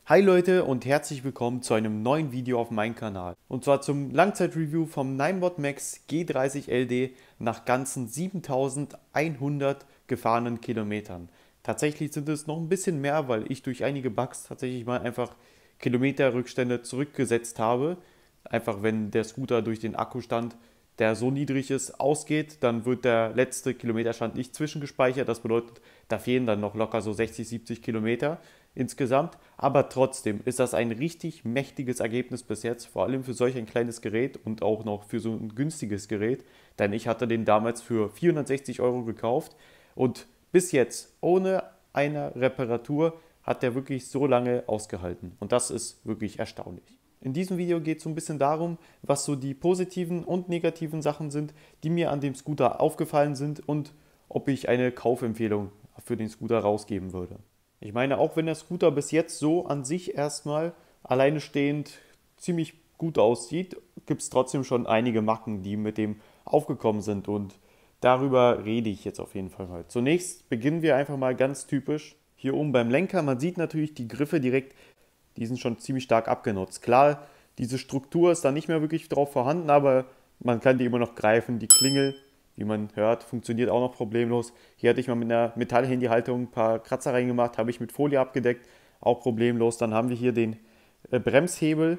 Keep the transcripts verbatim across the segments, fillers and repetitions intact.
Hi Leute und herzlich willkommen zu einem neuen Video auf meinem Kanal. Und zwar zum Langzeitreview vom Ninebot Max G dreißig L D nach ganzen siebentausendeinhundert gefahrenen Kilometern. Tatsächlich sind es noch ein bisschen mehr, weil ich durch einige Bugs tatsächlich mal einfach Kilometerrückstände zurückgesetzt habe. Einfach wenn der Scooter durch den Akkustand, der so niedrig ist, ausgeht, dann wird der letzte Kilometerstand nicht zwischengespeichert. Das bedeutet, da fehlen dann noch locker so sechzig, siebzig Kilometer insgesamt. Aber trotzdem ist das ein richtig mächtiges Ergebnis bis jetzt, vor allem für solch ein kleines Gerät und auch noch für so ein günstiges Gerät. Denn ich hatte den damals für vierhundertsechzig Euro gekauft und bis jetzt ohne eine Reparatur hat der wirklich so lange ausgehalten. Und das ist wirklich erstaunlich. In diesem Video geht es so ein bisschen darum, was so die positiven und negativen Sachen sind, die mir an dem Scooter aufgefallen sind und ob ich eine Kaufempfehlung für den Scooter rausgeben würde. Ich meine, auch wenn der Scooter bis jetzt so an sich erstmal alleine stehend ziemlich gut aussieht, gibt es trotzdem schon einige Macken, die mit dem aufgekommen sind und darüber rede ich jetzt auf jeden Fall mal. Zunächst beginnen wir einfach mal ganz typisch hier oben beim Lenker. Man sieht natürlich die Griffe direkt, die sind schon ziemlich stark abgenutzt. Klar, diese Struktur ist da nicht mehr wirklich drauf vorhanden, aber man kann die immer noch greifen. Die Klingel, wie man hört, funktioniert auch noch problemlos. Hier hatte ich mal mit einer Metallhandyhaltung ein paar Kratzer reingemacht, habe ich mit Folie abgedeckt, auch problemlos. Dann haben wir hier den äh, Bremshebel.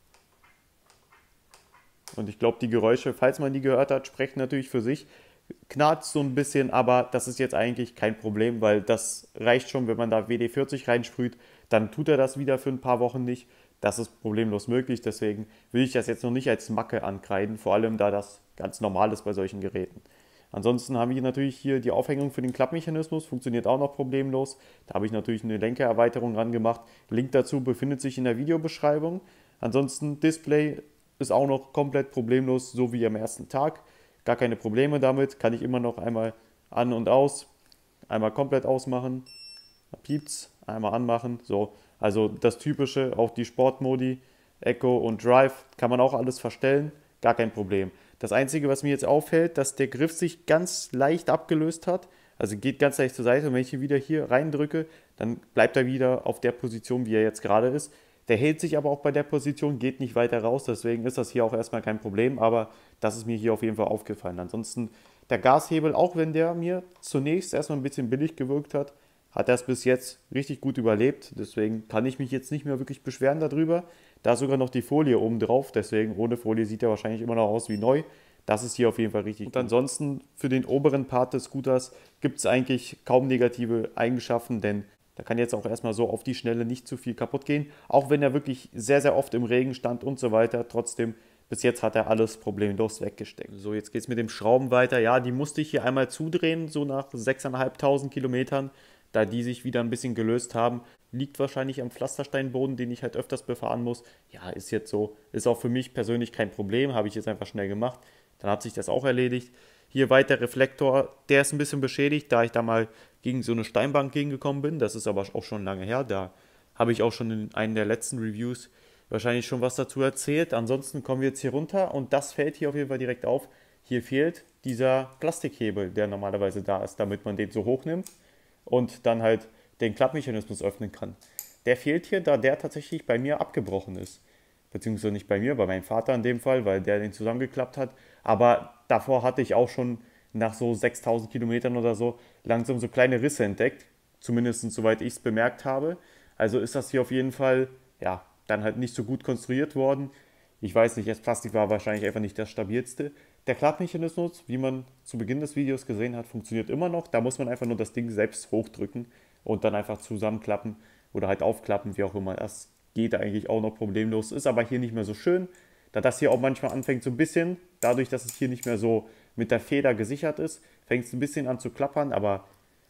Und ich glaube, die Geräusche, falls man die gehört hat, sprechen natürlich für sich. Knarzt so ein bisschen, aber das ist jetzt eigentlich kein Problem, weil das reicht schon, wenn man da W D vierzig reinsprüht, dann tut er das wieder für ein paar Wochen nicht. Das ist problemlos möglich, deswegen will ich das jetzt noch nicht als Macke ankreiden, vor allem da das ganz normal ist bei solchen Geräten. Ansonsten haben wir natürlich hier die Aufhängung für den Klappmechanismus, funktioniert auch noch problemlos. Da habe ich natürlich eine Lenkererweiterung dran gemacht. Link dazu befindet sich in der Videobeschreibung. Ansonsten Display ist auch noch komplett problemlos, so wie am ersten Tag. Gar keine Probleme damit, kann ich immer noch einmal an und aus, einmal komplett ausmachen, da piept's, einmal anmachen, so. Also das Typische, auch die Sportmodi, Eco und Drive, kann man auch alles verstellen, gar kein Problem. Das Einzige, was mir jetzt auffällt, dass der Griff sich ganz leicht abgelöst hat, also geht ganz leicht zur Seite und wenn ich ihn wieder hier reindrücke, dann bleibt er wieder auf der Position, wie er jetzt gerade ist. Der hält sich aber auch bei der Position, geht nicht weiter raus, deswegen ist das hier auch erstmal kein Problem, aber das ist mir hier auf jeden Fall aufgefallen. Ansonsten der Gashebel, auch wenn der mir zunächst erstmal ein bisschen billig gewirkt hat, hat er es bis jetzt richtig gut überlebt, deswegen kann ich mich jetzt nicht mehr wirklich beschweren darüber. Da ist sogar noch die Folie oben drauf, deswegen ohne Folie sieht er wahrscheinlich immer noch aus wie neu. Das ist hier auf jeden Fall richtig gut. Und ansonsten für den oberen Part des Scooters gibt es eigentlich kaum negative Eigenschaften, denn da kann jetzt auch erstmal so auf die Schnelle nicht zu viel kaputt gehen. Auch wenn er wirklich sehr, sehr oft im Regen stand und so weiter. Trotzdem, bis jetzt hat er alles problemlos weggesteckt. So, jetzt geht es mit dem Schrauben weiter. Ja, die musste ich hier einmal zudrehen, so nach sechstausendfünfhundert Kilometern. Da die sich wieder ein bisschen gelöst haben. Liegt wahrscheinlich am Pflastersteinboden, den ich halt öfters befahren muss. Ja, ist jetzt so. Ist auch für mich persönlich kein Problem. Habe ich jetzt einfach schnell gemacht. Dann hat sich das auch erledigt. Hier weiter Reflektor, der ist ein bisschen beschädigt, da ich da mal gegen so eine Steinbank gegengekommen bin. Das ist aber auch schon lange her. Da habe ich auch schon in einem der letzten Reviews wahrscheinlich schon was dazu erzählt. Ansonsten kommen wir jetzt hier runter und das fällt hier auf jeden Fall direkt auf. Hier fehlt dieser Plastikhebel, der normalerweise da ist, damit man den so hochnimmt und dann halt den Klappmechanismus öffnen kann. Der fehlt hier, da der tatsächlich bei mir abgebrochen ist. Beziehungsweise nicht bei mir, bei meinem Vater in dem Fall, weil der den zusammengeklappt hat. Aber davor hatte ich auch schon nach so sechstausend Kilometern oder so langsam so kleine Risse entdeckt. Zumindest soweit ich es bemerkt habe. Also ist das hier auf jeden Fall, ja, dann halt nicht so gut konstruiert worden. Ich weiß nicht, das Plastik war wahrscheinlich einfach nicht das stabilste. Der Klappmechanismus, wie man zu Beginn des Videos gesehen hat, funktioniert immer noch. Da muss man einfach nur das Ding selbst hochdrücken und dann einfach zusammenklappen oder halt aufklappen, wie auch immer. Das geht eigentlich auch noch problemlos, ist aber hier nicht mehr so schön, da das hier auch manchmal anfängt so ein bisschen, dadurch, dass es hier nicht mehr so mit der Feder gesichert ist, fängt es ein bisschen an zu klappern, aber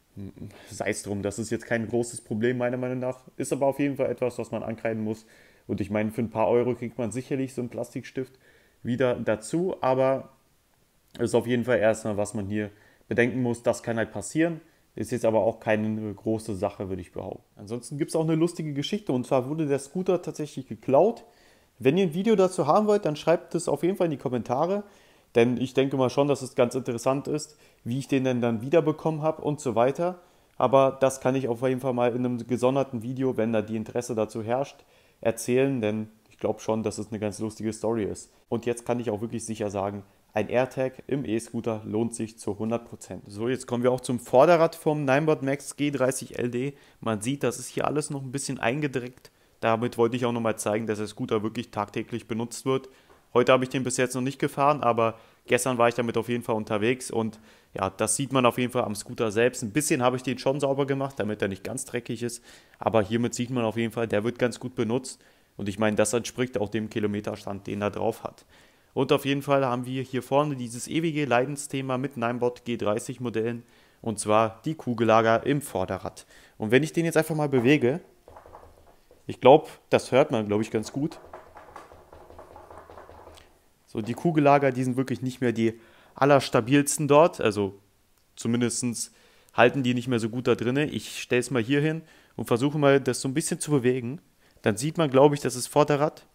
sei es drum, das ist jetzt kein großes Problem meiner Meinung nach, ist aber auf jeden Fall etwas, was man ankreiden muss und ich meine, für ein paar Euro kriegt man sicherlich so einen Plastikstift wieder dazu, aber ist auf jeden Fall erstmal, was man hier bedenken muss, das kann halt passieren. Ist jetzt aber auch keine große Sache, würde ich behaupten. Ansonsten gibt es auch eine lustige Geschichte und zwar wurde der Scooter tatsächlich geklaut. Wenn ihr ein Video dazu haben wollt, dann schreibt es auf jeden Fall in die Kommentare, denn ich denke mal schon, dass es ganz interessant ist, wie ich den denn dann wiederbekommen habe und so weiter. Aber das kann ich auf jeden Fall mal in einem gesonderten Video, wenn da die Interesse dazu herrscht, erzählen, denn ich glaube schon, dass es eine ganz lustige Story ist. Und jetzt kann ich auch wirklich sicher sagen, ein AirTag im E-Scooter lohnt sich zu hundert Prozent. So, jetzt kommen wir auch zum Vorderrad vom Ninebot Max G dreißig L D. Man sieht, das ist hier alles noch ein bisschen eingedreckt. Damit wollte ich auch nochmal zeigen, dass der Scooter wirklich tagtäglich benutzt wird. Heute habe ich den bis jetzt noch nicht gefahren, aber gestern war ich damit auf jeden Fall unterwegs und ja, das sieht man auf jeden Fall am Scooter selbst. Ein bisschen habe ich den schon sauber gemacht, damit er nicht ganz dreckig ist, aber hiermit sieht man auf jeden Fall, der wird ganz gut benutzt und ich meine, das entspricht auch dem Kilometerstand, den er drauf hat. Und auf jeden Fall haben wir hier vorne dieses ewige Leidensthema mit Ninebot G dreißig Modellen und zwar die Kugellager im Vorderrad. Und wenn ich den jetzt einfach mal bewege, ich glaube, das hört man, glaube ich, ganz gut. So, die Kugellager, die sind wirklich nicht mehr die allerstabilsten dort. Also zumindest halten die nicht mehr so gut da drinne. Ich stelle es mal hier hin und versuche mal, das so ein bisschen zu bewegen. Dann sieht man, glaube ich, dass das Vorderrad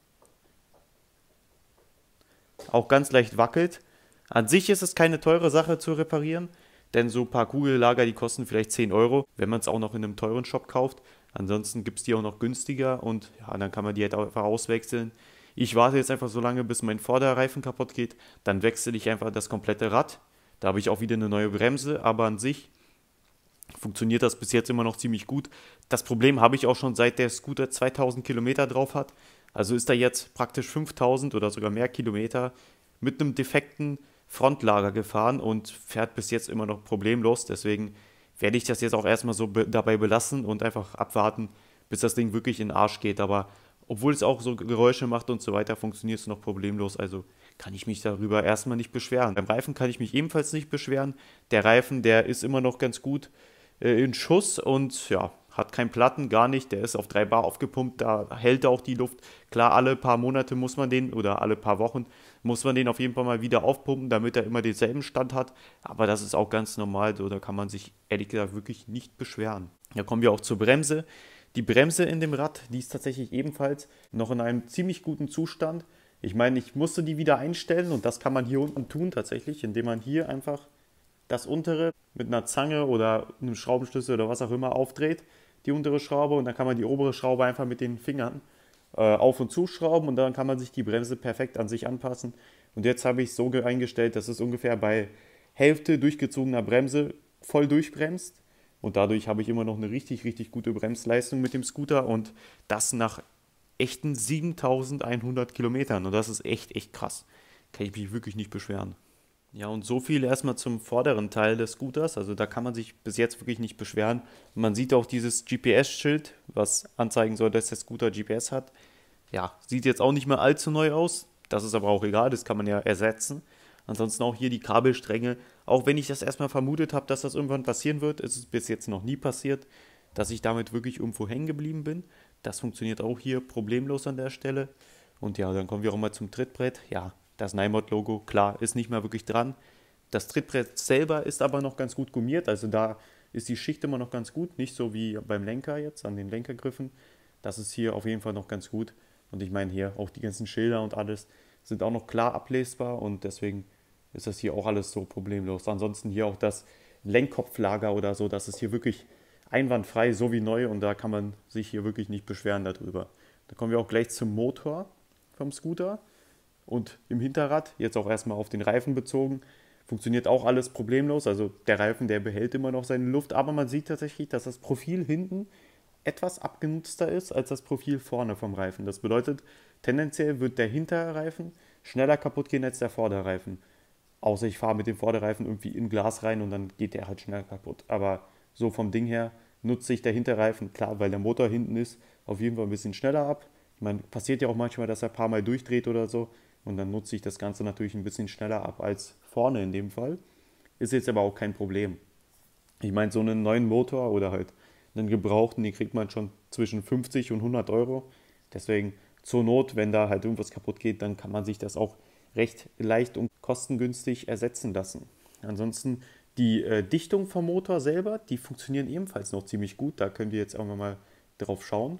auch ganz leicht wackelt. An sich ist es keine teure Sache zu reparieren, denn so ein paar Kugellager, die kosten vielleicht zehn Euro, wenn man es auch noch in einem teuren Shop kauft. Ansonsten gibt es die auch noch günstiger und ja, dann kann man die halt einfach auswechseln. Ich warte jetzt einfach so lange, bis mein Vorderreifen kaputt geht, dann wechsle ich einfach das komplette Rad. Da habe ich auch wieder eine neue Bremse, aber an sich funktioniert das bis jetzt immer noch ziemlich gut. Das Problem habe ich auch schon seit der Scooter zweitausend Kilometer drauf hat. Also ist er jetzt praktisch fünftausend oder sogar mehr Kilometer mit einem defekten Frontlager gefahren und fährt bis jetzt immer noch problemlos. Deswegen werde ich das jetzt auch erstmal so be dabei belassen und einfach abwarten, bis das Ding wirklich in den Arsch geht. Aber obwohl es auch so Geräusche macht und so weiter, funktioniert es noch problemlos. Also kann ich mich darüber erstmal nicht beschweren. Beim Reifen kann ich mich ebenfalls nicht beschweren. Der Reifen, der ist immer noch ganz gut äh, in Schuss und ja, hat keinen Platten, gar nicht. Der ist auf drei Bar aufgepumpt, da hält er auch die Luft. Klar, alle paar Monate muss man den oder alle paar Wochen muss man den auf jeden Fall mal wieder aufpumpen, damit er immer denselben Stand hat. Aber das ist auch ganz normal so, da kann man sich ehrlich gesagt wirklich nicht beschweren. Da kommen wir auch zur Bremse. Die Bremse in dem Rad, die ist tatsächlich ebenfalls noch in einem ziemlich guten Zustand. Ich meine, ich musste die wieder einstellen und das kann man hier unten tun tatsächlich, indem man hier einfach das untere mit einer Zange oder einem Schraubenschlüssel oder was auch immer aufdreht, die untere Schraube, und dann kann man die obere Schraube einfach mit den Fingern äh, auf- und zuschrauben und dann kann man sich die Bremse perfekt an sich anpassen. Und jetzt habe ich es so eingestellt, dass es ungefähr bei Hälfte durchgezogener Bremse voll durchbremst. Und dadurch habe ich immer noch eine richtig, richtig gute Bremsleistung mit dem Scooter und das nach echten siebentausendeinhundert Kilometern. Und das ist echt, echt krass. Kann ich mich wirklich nicht beschweren. Ja, und so viel erstmal zum vorderen Teil des Scooters. Also da kann man sich bis jetzt wirklich nicht beschweren. Man sieht auch dieses G P S-Schild, was anzeigen soll, dass der Scooter G P S hat. Ja, sieht jetzt auch nicht mehr allzu neu aus. Das ist aber auch egal, das kann man ja ersetzen. Ansonsten auch hier die Kabelstränge. Auch wenn ich das erstmal vermutet habe, dass das irgendwann passieren wird, ist es bis jetzt noch nie passiert, dass ich damit wirklich irgendwo hängen geblieben bin. Das funktioniert auch hier problemlos an der Stelle. Und ja, dann kommen wir auch mal zum Trittbrett. Ja, das Ninebot-Logo, klar, ist nicht mehr wirklich dran. Das Trittbrett selber ist aber noch ganz gut gummiert, also da ist die Schicht immer noch ganz gut, nicht so wie beim Lenker jetzt, an den Lenkergriffen. Das ist hier auf jeden Fall noch ganz gut. Und ich meine hier, auch die ganzen Schilder und alles sind auch noch klar ablesbar und deswegen ist das hier auch alles so problemlos. Ansonsten hier auch das Lenkkopflager oder so, das ist hier wirklich einwandfrei, so wie neu, und da kann man sich hier wirklich nicht beschweren darüber. Da kommen wir auch gleich zum Motor vom Scooter. Und im Hinterrad, jetzt auch erstmal auf den Reifen bezogen, funktioniert auch alles problemlos. Also der Reifen, der behält immer noch seine Luft, aber man sieht tatsächlich, dass das Profil hinten etwas abgenutzter ist als das Profil vorne vom Reifen. Das bedeutet, tendenziell wird der Hinterreifen schneller kaputt gehen als der Vorderreifen. Außer ich fahre mit dem Vorderreifen irgendwie in Glas rein und dann geht der halt schneller kaputt. Aber so vom Ding her nutzt sich der Hinterreifen, klar, weil der Motor hinten ist, auf jeden Fall ein bisschen schneller ab. Ich meine, passiert ja auch manchmal, dass er ein paar Mal durchdreht oder so. Und dann nutze ich das Ganze natürlich ein bisschen schneller ab als vorne in dem Fall. Ist jetzt aber auch kein Problem. Ich meine, so einen neuen Motor oder halt einen gebrauchten, den kriegt man schon zwischen fünfzig und hundert Euro. Deswegen zur Not, wenn da halt irgendwas kaputt geht, dann kann man sich das auch recht leicht und kostengünstig ersetzen lassen. Ansonsten die äh, Dichtung vom Motor selber, die funktionieren ebenfalls noch ziemlich gut. Da können wir jetzt auch mal drauf schauen.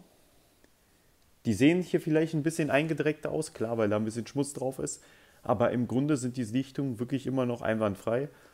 Die sehen hier vielleicht ein bisschen eingedreckt aus, klar, weil da ein bisschen Schmutz drauf ist. Aber im Grunde sind die Dichtungen wirklich immer noch einwandfrei.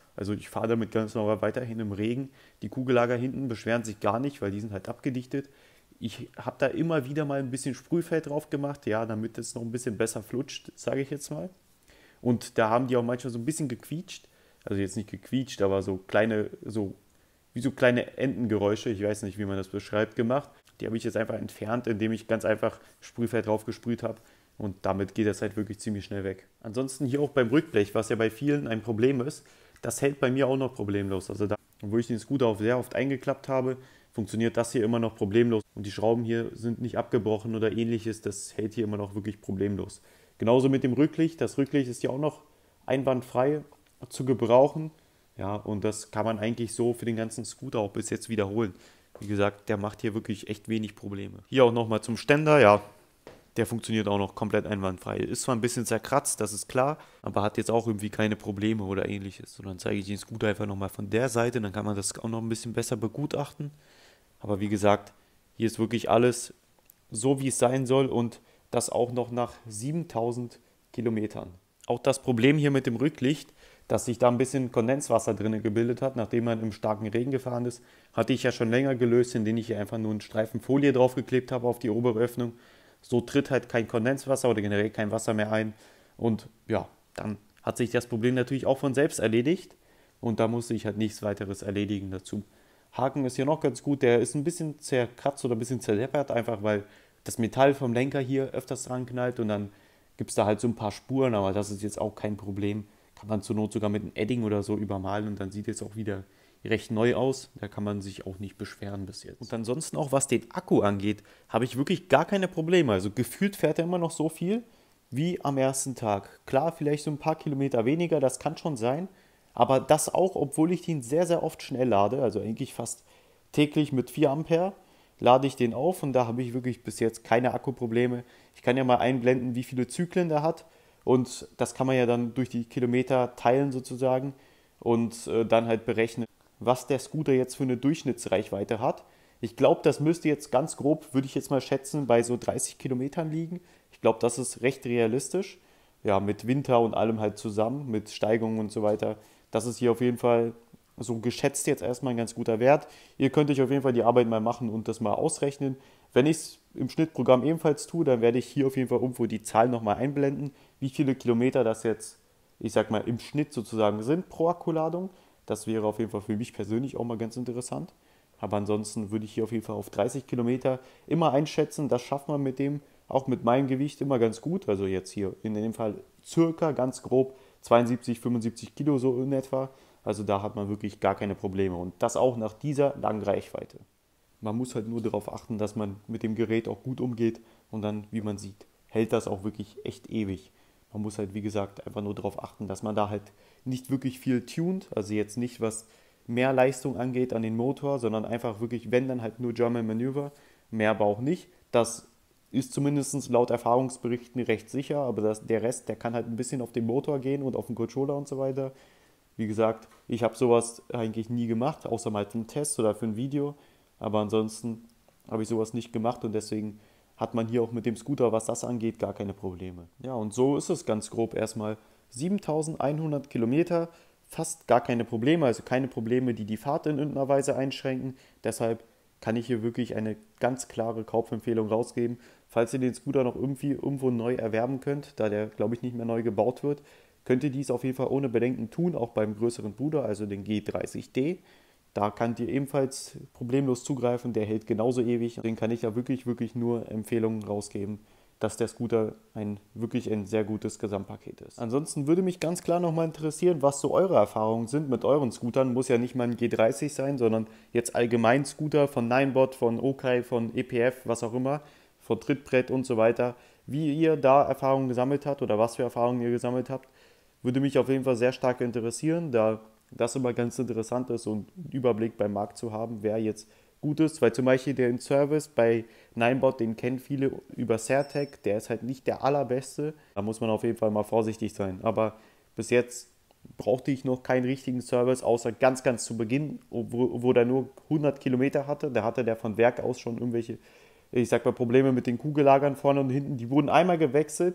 Also ich fahre damit ganz normal weiterhin im Regen. Die Kugellager hinten beschweren sich gar nicht, weil die sind halt abgedichtet. Ich habe da immer wieder mal ein bisschen Sprühfeld drauf gemacht, ja, damit es noch ein bisschen besser flutscht, sage ich jetzt mal. Und da haben die auch manchmal so ein bisschen gequietscht. Also jetzt nicht gequietscht, aber so kleine, so wie so kleine Entengeräusche, ich weiß nicht, wie man das beschreibt, gemacht. Die habe ich jetzt einfach entfernt, indem ich ganz einfach Sprühfeld drauf gesprüht habe. Und damit geht das halt wirklich ziemlich schnell weg. Ansonsten hier auch beim Rückblech, was ja bei vielen ein Problem ist, das hält bei mir auch noch problemlos. Also da, wo ich den Scooter auch sehr oft eingeklappt habe, funktioniert das hier immer noch problemlos. Und die Schrauben hier sind nicht abgebrochen oder ähnliches, das hält hier immer noch wirklich problemlos. Genauso mit dem Rücklicht. Das Rücklicht ist ja auch noch einwandfrei zu gebrauchen. Ja, und das kann man eigentlich so für den ganzen Scooter auch bis jetzt wiederholen. Wie gesagt, der macht hier wirklich echt wenig Probleme. Hier auch nochmal zum Ständer, ja, der funktioniert auch noch komplett einwandfrei. Ist zwar ein bisschen zerkratzt, das ist klar, aber hat jetzt auch irgendwie keine Probleme oder ähnliches. Und dann zeige ich den Scooter einfach nochmal von der Seite, dann kann man das auch noch ein bisschen besser begutachten. Aber wie gesagt, hier ist wirklich alles so, wie es sein soll und das auch noch nach siebentausend Kilometern. Auch das Problem hier mit dem Rücklicht, dass sich da ein bisschen Kondenswasser drin gebildet hat, nachdem man im starken Regen gefahren ist, hatte ich ja schon länger gelöst, indem ich hier einfach nur einen Streifen Folie draufgeklebt habe auf die obere Öffnung. So tritt halt kein Kondenswasser oder generell kein Wasser mehr ein. Und ja, dann hat sich das Problem natürlich auch von selbst erledigt. Und da musste ich halt nichts weiteres erledigen dazu. Haken ist hier noch ganz gut. Der ist ein bisschen zerkratzt oder ein bisschen zerdeppert, einfach weil das Metall vom Lenker hier öfters dran knallt. Und dann gibt es da halt so ein paar Spuren, aber das ist jetzt auch kein Problem. Kann man zur Not sogar mit einem Edding oder so übermalen und dann sieht es auch wieder recht neu aus. Da kann man sich auch nicht beschweren bis jetzt. Und ansonsten auch, was den Akku angeht, habe ich wirklich gar keine Probleme. Also gefühlt fährt er immer noch so viel wie am ersten Tag. Klar, vielleicht so ein paar Kilometer weniger, das kann schon sein. Aber das auch, obwohl ich den sehr, sehr oft schnell lade. Also eigentlich fast täglich mit vier Ampere lade ich den auf. Und da habe ich wirklich bis jetzt keine Akkuprobleme. Ich kann ja mal einblenden, wie viele Zyklen der hat. Und das kann man ja dann durch die Kilometer teilen sozusagen. Und äh, dann halt berechnen, was der Scooter jetzt für eine Durchschnittsreichweite hat. Ich glaube, das müsste jetzt ganz grob, würde ich jetzt mal schätzen, bei so dreißig Kilometern liegen. Ich glaube, das ist recht realistisch. Ja, mit Winter und allem halt zusammen, mit Steigungen und so weiter. Das ist hier auf jeden Fall so geschätzt jetzt erstmal ein ganz guter Wert. Ihr könnt euch auf jeden Fall die Arbeit mal machen und das mal ausrechnen. Wenn ich es im Schnittprogramm ebenfalls tue, dann werde ich hier auf jeden Fall irgendwo die Zahlen nochmal einblenden, wie viele Kilometer das jetzt, ich sag mal, im Schnitt sozusagen sind pro Akkuladung. Das wäre auf jeden Fall für mich persönlich auch mal ganz interessant. Aber ansonsten würde ich hier auf jeden Fall auf dreißig Kilometer immer einschätzen. Das schafft man mit dem, auch mit meinem Gewicht immer ganz gut. Also jetzt hier in dem Fall circa ganz grob zweiundsiebzig, fünfundsiebzig Kilo so in etwa. Also da hat man wirklich gar keine Probleme. Und das auch nach dieser langen Reichweite. Man muss halt nur darauf achten, dass man mit dem Gerät auch gut umgeht. Und dann, wie man sieht, hält das auch wirklich echt ewig. Man muss halt, wie gesagt, einfach nur darauf achten, dass man da halt nicht wirklich viel tunt, also jetzt nicht was mehr Leistung angeht an den Motor, sondern einfach wirklich, wenn dann halt nur German Maneuver, mehr aber auch nicht. Das ist zumindest laut Erfahrungsberichten recht sicher, aber das, der Rest, der kann halt ein bisschen auf den Motor gehen und auf den Controller und so weiter. Wie gesagt, ich habe sowas eigentlich nie gemacht, außer mal für einen Test oder für ein Video, aber ansonsten habe ich sowas nicht gemacht und deswegen hat man hier auch mit dem Scooter, was das angeht, gar keine Probleme. Ja, und so ist es ganz grob erstmal. siebentausendeinhundert Kilometer, fast gar keine Probleme, also keine Probleme, die die Fahrt in irgendeiner Weise einschränken. Deshalb kann ich hier wirklich eine ganz klare Kaufempfehlung rausgeben. Falls ihr den Scooter noch irgendwie irgendwo neu erwerben könnt, da der, glaube ich, nicht mehr neu gebaut wird, könnt ihr dies auf jeden Fall ohne Bedenken tun, auch beim größeren Bruder, also den G dreißig D. Da könnt ihr ebenfalls problemlos zugreifen, der hält genauso ewig. Den kann ich ja wirklich, wirklich nur Empfehlungen rausgeben, dass der Scooter ein wirklich ein sehr gutes Gesamtpaket ist. Ansonsten würde mich ganz klar nochmal interessieren, was so eure Erfahrungen sind mit euren Scootern. Muss ja nicht mal ein G dreißig sein, sondern jetzt allgemein Scooter von Ninebot, von Okai, von E P F, was auch immer, von Trittbrett und so weiter. Wie ihr da Erfahrungen gesammelt habt oder was für Erfahrungen ihr gesammelt habt, würde mich auf jeden Fall sehr stark interessieren, da das immer ganz interessant ist und einen Überblick beim Markt zu haben, wer jetzt gut ist, weil zum Beispiel der Service bei Ninebot, den kennen viele über Sertec, der ist halt nicht der allerbeste, da muss man auf jeden Fall mal vorsichtig sein, aber bis jetzt brauchte ich noch keinen richtigen Service, außer ganz, ganz zu Beginn, wo, wo der nur hundert Kilometer hatte, da hatte der von Werk aus schon irgendwelche, ich sag mal, Probleme mit den Kugellagern vorne und hinten, die wurden einmal gewechselt,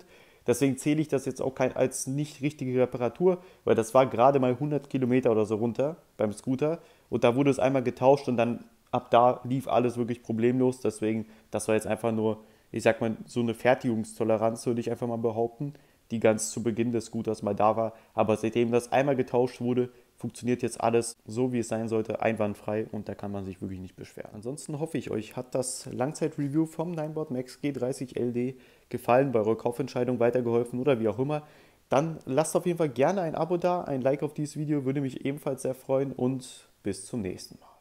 Deswegen zähle ich das jetzt auch kein, als nicht richtige Reparatur, weil das war gerade mal hundert Kilometer oder so runter beim Scooter und da wurde es einmal getauscht und dann ab da lief alles wirklich problemlos. Deswegen, das war jetzt einfach nur, ich sag mal, so eine Fertigungstoleranz, würde ich einfach mal behaupten, die ganz zu Beginn des Scooters mal da war. Aber seitdem das einmal getauscht wurde, funktioniert jetzt alles so, wie es sein sollte, einwandfrei und da kann man sich wirklich nicht beschweren. Ansonsten hoffe ich, euch hat das Langzeit-Review vom Ninebot Max G dreißig L D gefallen, bei eurer Kaufentscheidung weitergeholfen oder wie auch immer. Dann lasst auf jeden Fall gerne ein Abo da, ein Like auf dieses Video, würde mich ebenfalls sehr freuen und bis zum nächsten Mal.